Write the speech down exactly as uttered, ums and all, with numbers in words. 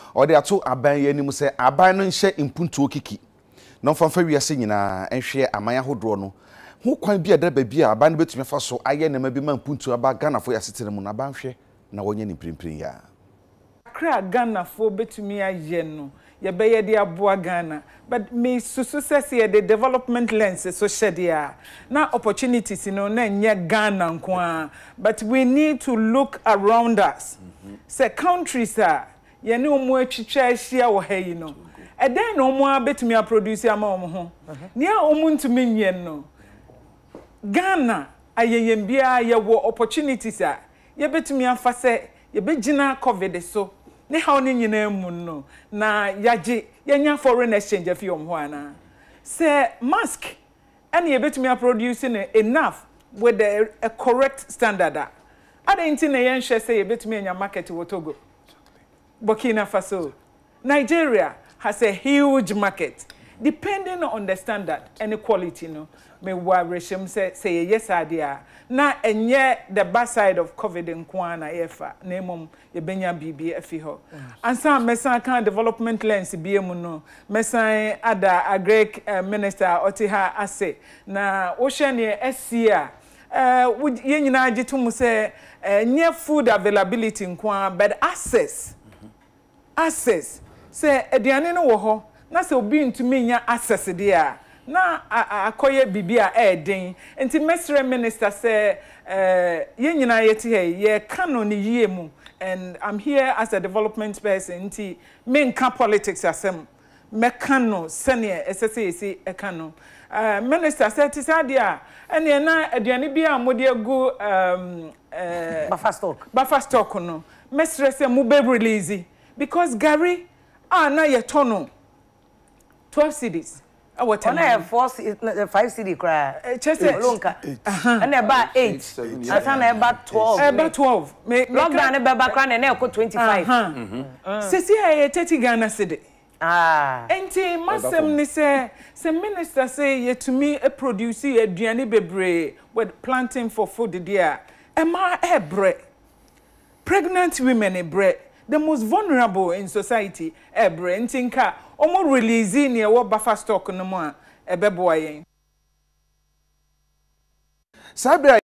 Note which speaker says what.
Speaker 1: or they ato aban ye anim say aban no nhye impuntuo kiki no famfa wiase nyina enhwe amanya hodro no ho kwan bi ada ba bi a aban betumi fa so aye na ma bi ma impuntuo aba Ghana fo yasetene mu na ban hwe na wonye ni primprin ya
Speaker 2: akra Ghana fo betumi aye no ye be ye de aboa Ghana but me susu sese the development lens so shedia na opportunities no na nye Ghana nko but we need to look around us mm -hmm. say countries are ye ne omo atwitwa ahia wo ha yi no e den no omo betumi a produce ama omo ho ne a omo ntumi nye no Ghana ayeyem bia ye wo opportunities a ye betumi afa se ye begina covid so ne ha oni nyina mu no na yaje yenya foreign exchange afi om ho ana say mask and ye betumi a producing enough with a, a correct standard adenti na yen hwe say ye betumi enya market wo Togo Burkina Faso Nigeria has a huge market depending on the standard and the quality no me wa reshim say say yes idea na enye the bad side of covid nko na yefa na emom ye benya bibi afi ho ansa mesan kan development lens bi emu no mesan ada agric uh, minister otiha ase na wo hwe ne asia uh, ye nyina agitum say uh, nye food availability nko but access mm -hmm. access say aduane no wo ho na say obi ntumi nya access there na akoye bibia e den enti mesre minister say eh ye nyina yeti he ye kano ni yie mu and I'm here as a development person enti me nka politics asem me kano sene esese esi e kano eh minister say ti sadia ene na aduane bia mode agu um eh
Speaker 3: buffer stock
Speaker 2: buffer stock no mesre say mu be release because Gary ah na ye tono twelve cities what
Speaker 3: on a four five city cry lonka and about eight and about twelve
Speaker 2: about twelve
Speaker 3: lockdown e beba cry na e ko twenty-five
Speaker 2: sisi e thirty Ghana cedi
Speaker 3: ah
Speaker 2: enti masem ni say say minister say ye to me e produce aduane bebre with planting for food there e ma e bre pregnant women e bre the most vulnerable in society e bre enti nka omo release ni e wo buffer stock no mo a ebeboa yen.